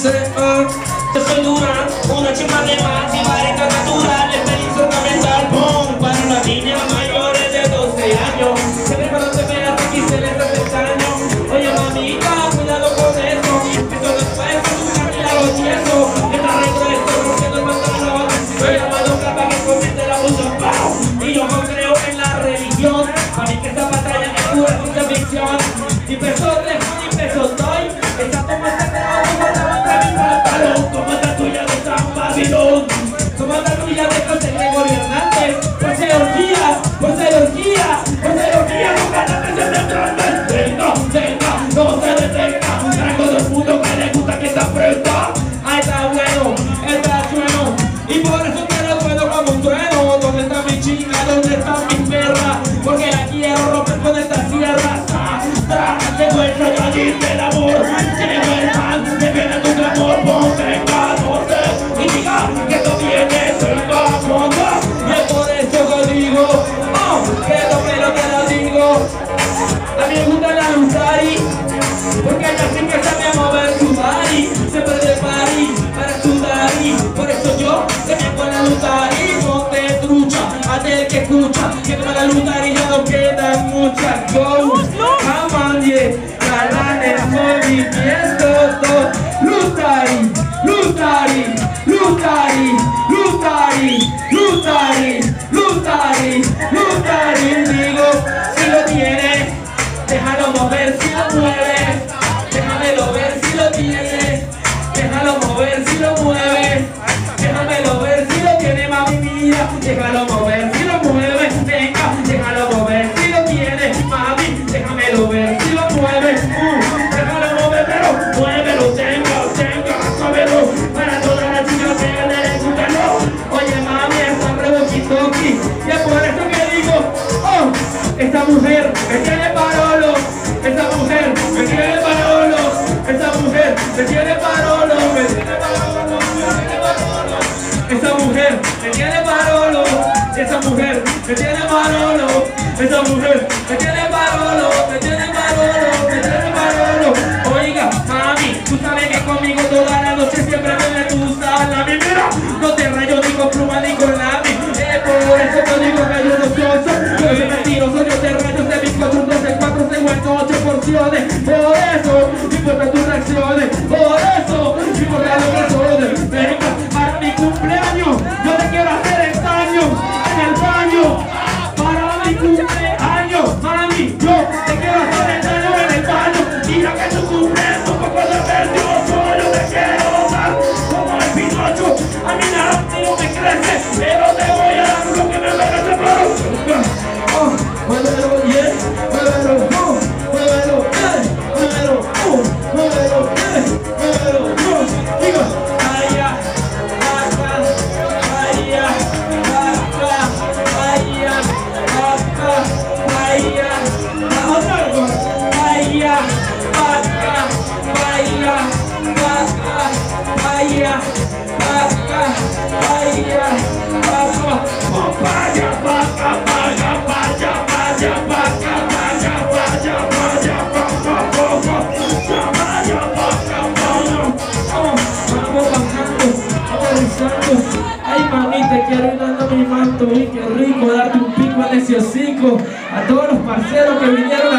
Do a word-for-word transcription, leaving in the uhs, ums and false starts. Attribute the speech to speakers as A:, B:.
A: dice, ah, yo soy dura, una chimba de más y vareta natural, experiencia ornamental, boom, para las niñas mayores de doce años, siempre cuando te veas aquí se les hace extraño. Oye mamita, cuidado con eso, eso después es un cambio a los yesos, que te arreglo esto, rompiendo el pantalón, soy llamado capa que comience la música, ¡pau! Y yo no creo en la religión, a mí que esta batalla es pura ciencia ficción, y peso lejos y peso doy, esta toma se queda como la otra mi pantalón, como la tuya de San Babilón, como la tuya de José Gregorio Hernández, por ser orgía, por ser orgía, por ser orgía, no ganas que se me prenda, venga, venga, no se detenga, a todo el mundo que le gusta que se aprenda, ahí está bueno, está bueno, y por eso te lo puedo como un trueno, ¿dónde está mi chica, dónde está mi perra? Porque la quiero romper con esta sierra, llegó el rayadín del amor, llegó el man, que viene tu clamor, ponte en catorce y diga que tú vienes en catorce. Y es por eso que digo, oh, que lo pero te lo digo. A mí me gusta la Lutari, porque ella sí que sabe mover su body, siempre de party para sudar y por eso yo te me con la Lutari, ponte trucha, hazte el que escucha, que con la Lutari ya no quedan muchas go. Galanes, movimiento, Lutari, Lutari, Lutari, Lutari, Lutari, Lutari, Lutari, digo, si lo tienes, déjalo mover si lo mueves, déjamelo ver si lo tienes, déjalo mover si lo mueves, déjamelo ver si lo tiene mami mía, déjalo mover si lo mueves, venga, déjalo mover si lo tienes, mami, déjamelo ver si lo mueves, uh, déjalo mover, pero muévelo, tenga, tenga, muévelo, para todas las chicas que les gusta, no. Oye mami, está reboquitoqui, y es por eso que digo, oh, esta mujer me tiene parolo, esta mujer me tiene parolo, esta mujer me tiene parolo, me tiene parolo, me tiene parolo, esta mujer me tiene parolo, esa mujer me tiene parolo, esa mujer me tiene parolo, me tiene parolo, me tiene parolo. Oiga, mami, tú sabes que conmigo toda la noche siempre me gusta la mi mira, no te rayo ni con pluma ni con lápiz, eh, por eso te digo que yo no soy, yo soy mentiroso, yo te rayo de mis cuatro, doce, cuatro, seis, ocho porciones, por eso, no importa tus reacciones, por eso, no importa lo que sones, venga, para mi cumpleaños, yo te quiero hacer el daño, en el baño, para mi cumpleaños, mami, yo te quiero hacer el daño en el baño, mira que tu cumpleaños un poco de verdioso, yo te quiero dar como el Pinocho, a mí nada no me crece, pero te voy a dar lo que me merece, pero, oh, muévelo, yeah, muévelo, oh, muévelo, eh, muévelo, oh, muévelo, eh, muévelo, oh, digo, vaya, vaca, vaya, vaca, vaya, vaca, vaya, otra vez, vaya, vaca, vaya, vaca, vaya, vaca, vaya, vaca, oh, vaya, vaca, vaya, vaya, vaya, vaca, vaya, vaya, vaya, vaca, vaya, vaya, vaca, vaya, oh, vamos bajando, aterrizando, ay mami, te quiero ir dando mi manto, y qué rico darte un pico en ese hocico, a todos los parceros que vinieron